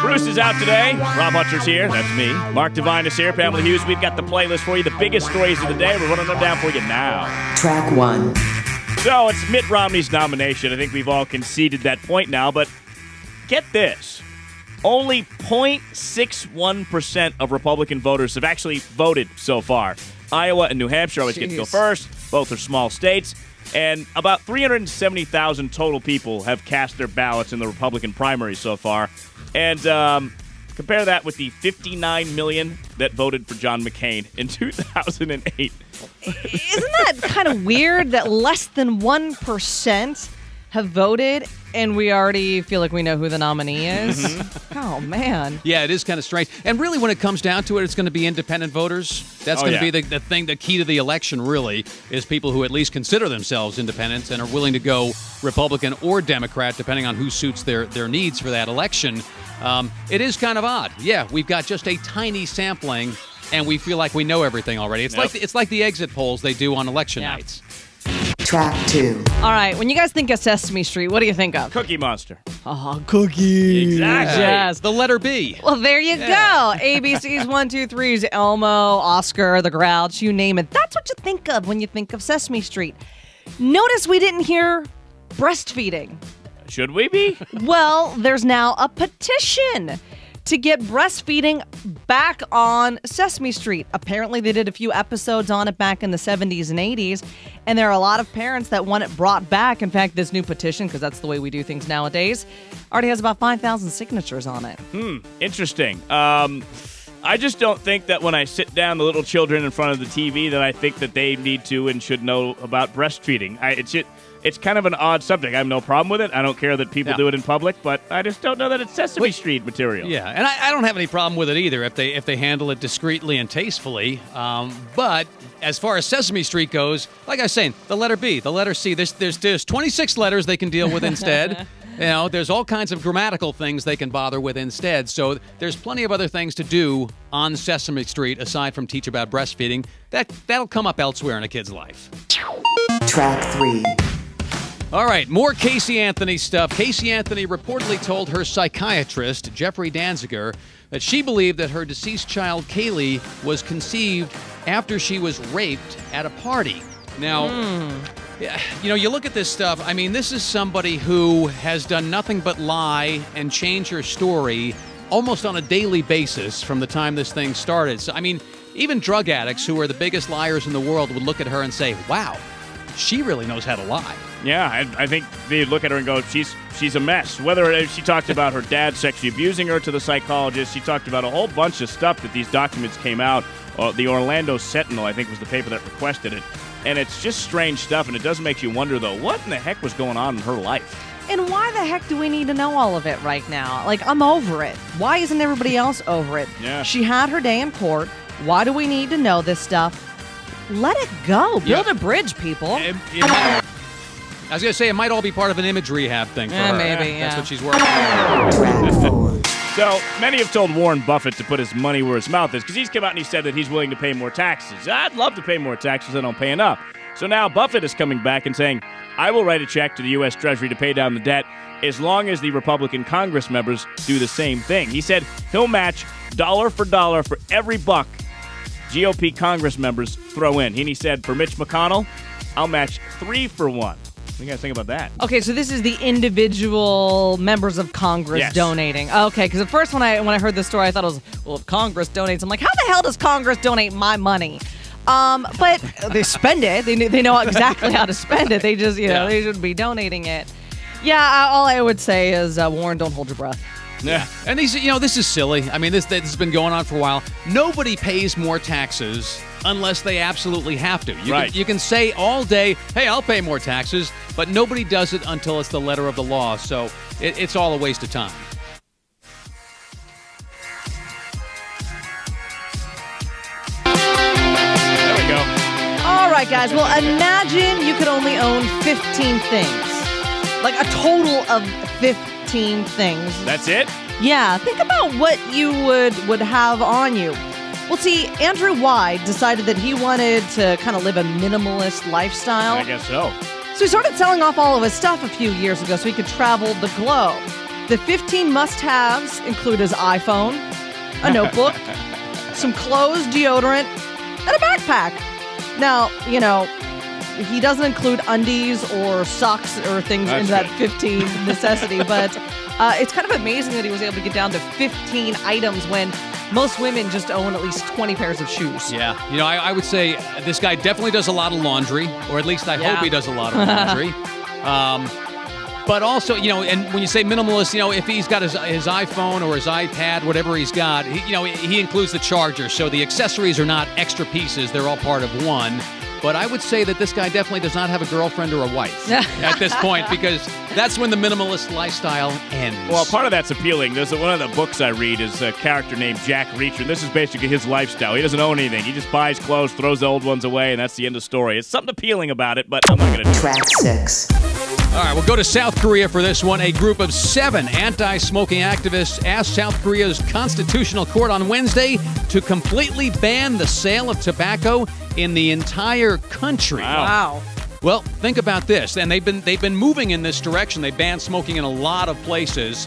Bruce is out today. Rob Hunter's here. That's me. Mark Devine is here. Pamela Hughes. We've got the playlist for you. The biggest stories of the day. We're running them down for you now. Track 1. So it's Mitt Romney's nomination. I think we've all conceded that point now. But get this. Only 0.61% of Republican voters have actually voted so far. Iowa and New Hampshire always get to go first. Both are small states. And about 370,000 total people have cast their ballots in the Republican primary so far. And compare that with the 59 million that voted for John McCain in 2008. Isn't that kind of weird that less than 1% have voted and we already feel like we know who the nominee is? Oh, man. Yeah, it is kind of strange. And really, when it comes down to it, it's going to be independent voters. That's going to be the thing, the key to the election, really, is people who at least consider themselves independents and are willing to go Republican or Democrat, depending on who suits their needs for that election. It is kind of odd. Yeah, we've got just a tiny sampling, and we feel like we know everything already. It's like the exit polls they do on election nights. Track 2. All right, when you guys think of Sesame Street, what do you think of? Cookie Monster. Oh, Cookie. Exactly. Yes. The letter B. Well, there you go. ABC's 1, 2, 3's Elmo, Oscar, the Grouch, you name it. That's what you think of when you think of Sesame Street. Notice we didn't hear breastfeeding. Should we be? Well, there's now a petition to get breastfeeding back on Sesame Street. Apparently, they did a few episodes on it back in the 70s and 80s, and there are a lot of parents that want it brought back. In fact, this new petition, because that's the way we do things nowadays, already has about 5,000 signatures on it. Interesting. I just don't think that when I sit down the little children in front of the TV that I think that they need to and should know about breastfeeding. It's kind of an odd subject. I have no problem with it. I don't care that people do it in public, but I just don't know that it's Sesame Street material. Yeah, and I don't have any problem with it either if they handle it discreetly and tastefully. But as far as Sesame Street goes, like I was saying, the letter B, the letter C, there's 26 letters they can deal with instead. You know, there's all kinds of grammatical things they can bother with instead. So there's plenty of other things to do on Sesame Street aside from teach about breastfeeding. That'll come up elsewhere in a kid's life. Track 3. All right, more Casey Anthony stuff. Casey Anthony reportedly told her psychiatrist, Jeffrey Danziger, that she believed that her deceased child, Kaylee, was conceived after she was raped at a party. Now, you know, you look at this stuff, I mean, this is somebody who has done nothing but lie and change her story almost on a daily basis from the time this thing started. So, I mean, even drug addicts who are the biggest liars in the world would look at her and say, wow, she really knows how to lie. Yeah, I think they look at her and go, she's a mess. Whether she talked about her dad sexually abusing her to the psychologist, she talked about a whole bunch of stuff that these documents came out. The Orlando Sentinel, I think, was the paper that requested it. And it's just strange stuff, and it does make you wonder, though, what in the heck was going on in her life? And why the heck do we need to know all of it right now? Like, I'm over it. Why isn't everybody else over it? Yeah. She had her day in court. Why do we need to know this stuff? Let it go. Build a bridge, people. I was going to say, it might all be part of an image rehab thing for her. Maybe, That's yeah. what she's working on. Track 4. So, many have told Warren Buffett to put his money where his mouth is, because he's come out and he said that he's willing to pay more taxes. I'd love to pay more taxes, I don't pay enough. So now Buffett is coming back and saying, I will write a check to the U.S. Treasury to pay down the debt as long as the Republican Congress members do the same thing. He said he'll match dollar for every buck GOP Congress members throw in. And he said, for Mitch McConnell, I'll match 3 for 1. What do you guys think about that? Okay, so this is the individual members of Congress donating. Okay, because at first when I heard this story, I thought it was, well, if Congress donates, I'm like, how the hell does Congress donate my money? But they spend it. They know exactly how to spend it. They just, they should be donating it. Yeah, all I would say is, Warren, don't hold your breath. Yeah, and these, this is silly. I mean, this has been going on for a while. Nobody pays more taxes unless they absolutely have to. You can say all day, hey, I'll pay more taxes, but nobody does it until it's the letter of the law. So it's all a waste of time. There we go. All right, guys. Well, imagine you could only own 15 things. Like a total of 15 things. That's it? Yeah, think about what you would have on you. Well, see, Andrew Wide decided that he wanted to kind of live a minimalist lifestyle. I guess so. So he started selling off all of his stuff a few years ago so he could travel the globe. The 15 must-haves include his iPhone, a notebook, some clothes, deodorant, and a backpack. Now, he doesn't include undies or socks or things in that 15 necessity, but it's kind of amazing that he was able to get down to 15 items when most women just own at least 20 pairs of shoes. Yeah. I would say this guy definitely does a lot of laundry, or at least I hope he does a lot of laundry. But also, and when you say minimalist, if he's got his iPhone or his iPad, whatever he's got, he includes the charger. So the accessories are not extra pieces. They're all part of one. But I would say that this guy definitely does not have a girlfriend or a wife at this point, because that's when the minimalist lifestyle ends. Well, part of that's appealing. There's one of the books I read is a character named Jack Reacher, and this is basically his lifestyle. He doesn't own anything. He just buys clothes, throws the old ones away, and that's the end of the story. It's something appealing about it, but I'm not going to do it. Track 6. All right, we'll go to South Korea for this one. A group of 7 anti-smoking activists asked South Korea's Constitutional Court on Wednesday to completely ban the sale of tobacco in the entire country. Wow. Well, think about this. And they've been moving in this direction. They banned smoking in a lot of places.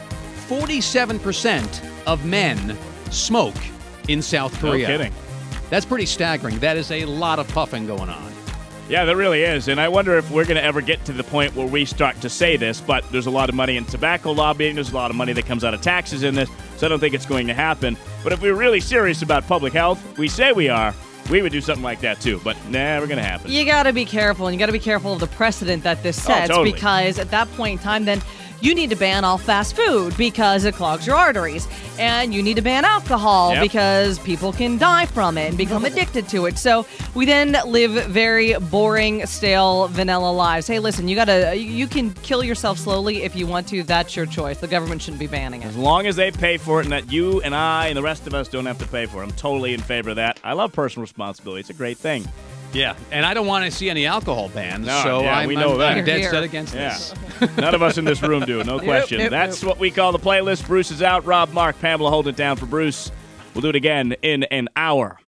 47% of men smoke in South Korea. No kidding. That's pretty staggering. That is a lot of puffing going on. Yeah, there really is. And I wonder if we're going to ever get to the point where we start to say this, but there's a lot of money in tobacco lobbying. There's a lot of money that comes out of taxes in this, so I don't think it's going to happen. But if we're really serious about public health, we say we are, we would do something like that too. But never going to happen. You got to be careful, and you got to be careful of the precedent that this sets, totally. because at that point in time, then you need to ban all fast food because it clogs your arteries. And you need to ban alcohol because people can die from it and become addicted to it. So we then live very boring, stale, vanilla lives. Hey, listen, you can kill yourself slowly if you want to. That's your choice. The government shouldn't be banning it. As long as they pay for it and that you and I and the rest of us don't have to pay for it, I'm totally in favor of that. I love personal responsibility. It's a great thing. Yeah, and I don't want to see any alcohol bans, No, so yeah, I'm we know that. dead Here. set against this. None of us in this room do, no question. nope, That's what we call the playlist. Bruce is out. Rob, Mark, Pamela holding it down for Bruce. We'll do it again in an hour.